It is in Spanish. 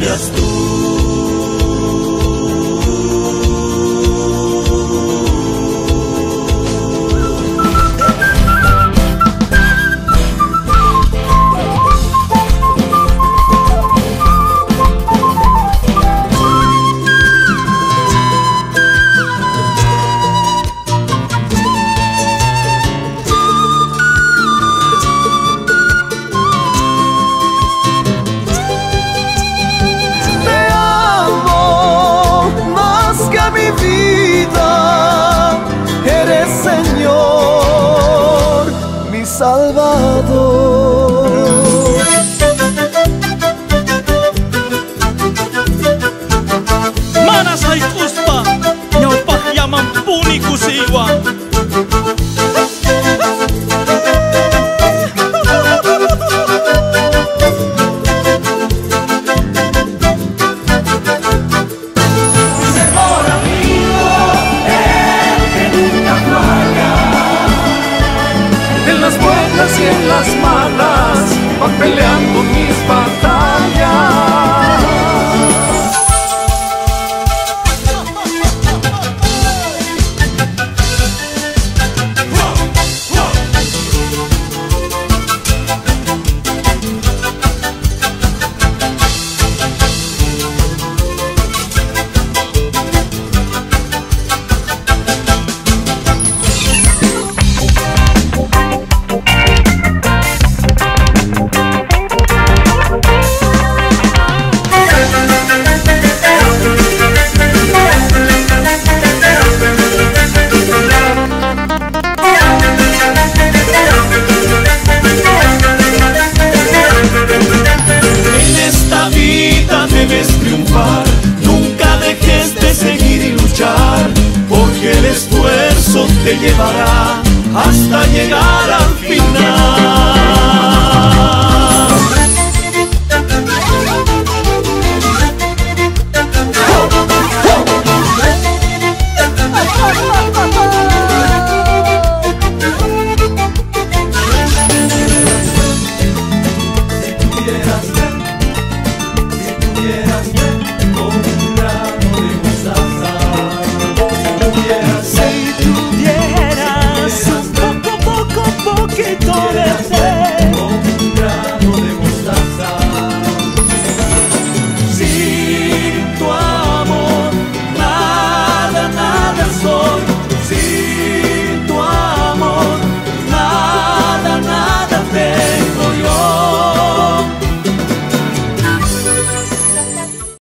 cambias tú. Salvador. Manasay kuspa, ñawpaq llamanpuni kusiwa. Mejor amigo, el que nunca falla. En las buenas y en las malas va peleando mis batallas. Debes triunfar, nunca dejes de seguir y luchar, porque el esfuerzo te llevará hasta llegar al final. Si tuvieras un poco, poquito de fe.